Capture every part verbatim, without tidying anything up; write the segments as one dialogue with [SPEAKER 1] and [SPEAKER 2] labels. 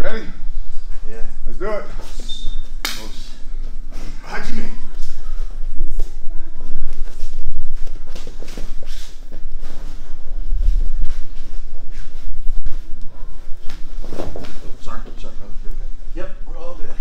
[SPEAKER 1] Ready?
[SPEAKER 2] Yeah.
[SPEAKER 1] Let's do it. Hajime.
[SPEAKER 2] Sorry, sorry, brother. You're okay. Yep, we're all good.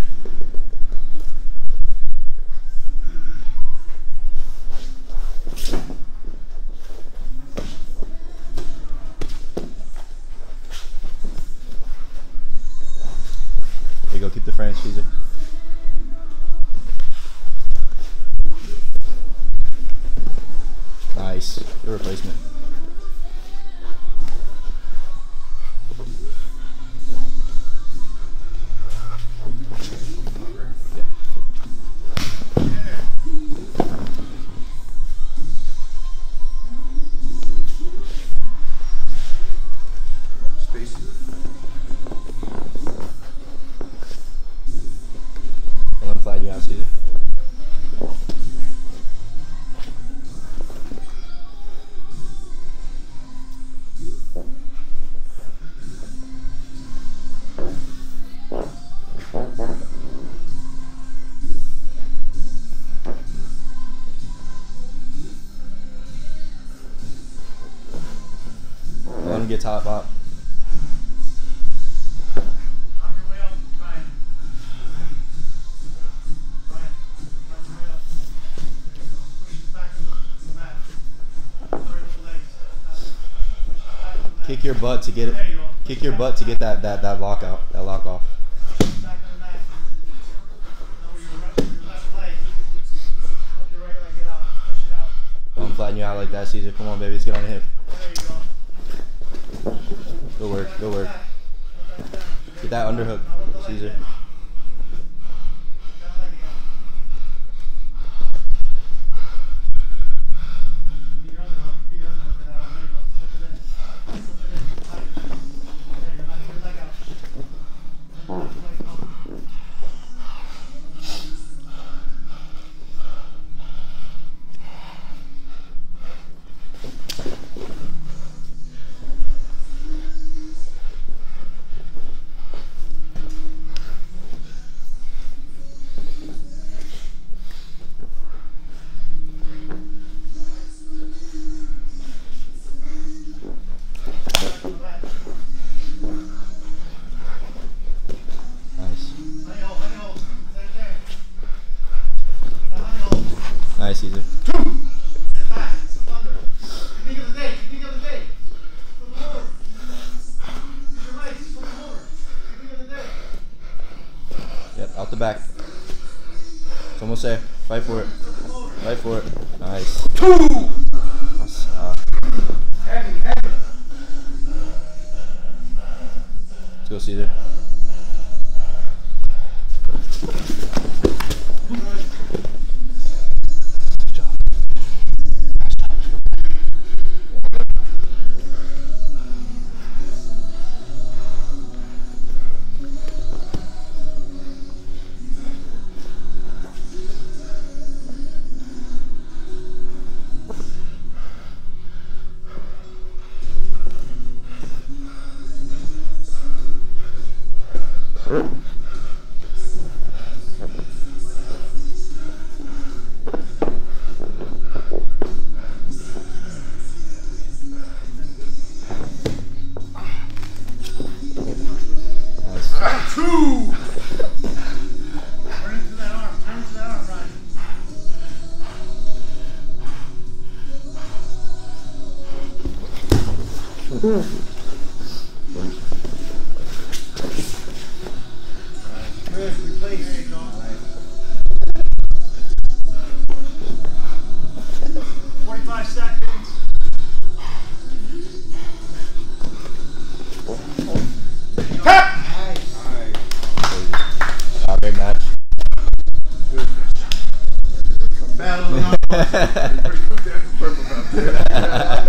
[SPEAKER 3] There you go, keep the French, Caesar. Nice. Good replacement.
[SPEAKER 1] Space.
[SPEAKER 3] Let him flag you out, Caesar. Let him get top up. Kick your butt to get it. Kick your butt to get that that that lock out. That lock off. Don't flatten you out like that, Caesar. Come on, baby. Let's get on the hip. Go work. Go work. Get that underhook, Caesar. Nice, Caesar. Yep, out the back. It's almost there. Fight for it. Fight for it. Nice. That's, uh, let's go, Caesar.
[SPEAKER 1] Good, replace. There you go. forty-five seconds. Tap! Nice. Nice.
[SPEAKER 3] Uh, great match.
[SPEAKER 1] Good. Battle. Pretty quick there. Purple belt.